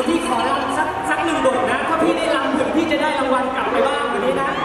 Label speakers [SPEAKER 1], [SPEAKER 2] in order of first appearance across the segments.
[SPEAKER 1] ยวพี่ขอรำสักหนึ่งบทนะถ้าพี่ได้รำถึงพี่จะได้รางวัลกลับไปบ้างวันนี้นะ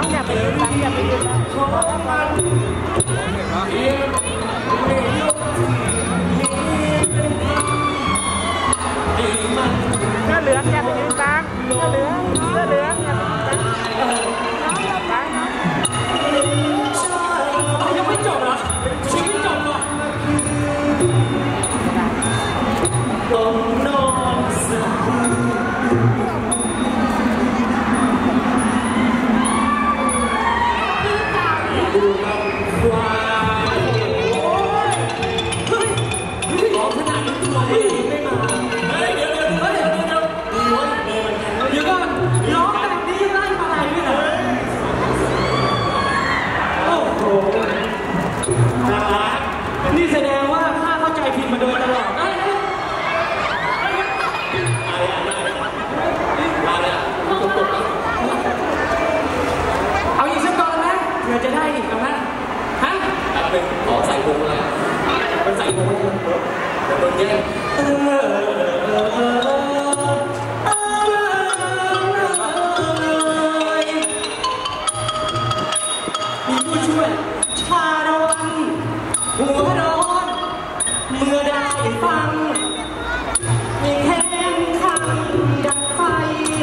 [SPEAKER 2] ของมันเพียงไม่ยก
[SPEAKER 1] มาโดยตลอดได้นะเอาอีกสักตอนนะเผื่อจะได้อีกเอานะฮะ
[SPEAKER 2] เป็นขอใส่พุงเลยเป็นใส่พุงเดี๋ยวโดนแย่ง
[SPEAKER 1] มีผู้ช่วยชาดวันหัวร้อนเมื่อได้ฟังมีแข้งขันดับไฟ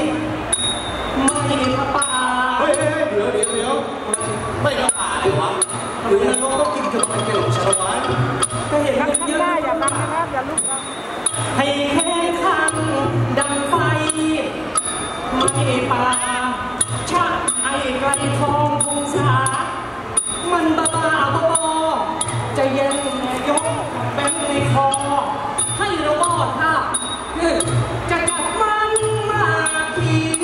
[SPEAKER 1] ไม่พระป่า
[SPEAKER 2] เฮ้ยเดี๋ยวไม่พระป่าเลยวะหรือน้องต้องกินกับมันเกี่ยวกับชาละวัน
[SPEAKER 1] ก็เห็นครับเยอะอย่าบังนะครับอย่าลุกครับให้แข้งขันดับไฟไม่ป่าชาไอ้ไกลทองคงสามันบ้าบอจะแย่งยกแบงในคอให้เราบอดค่ะจะจับมันมาที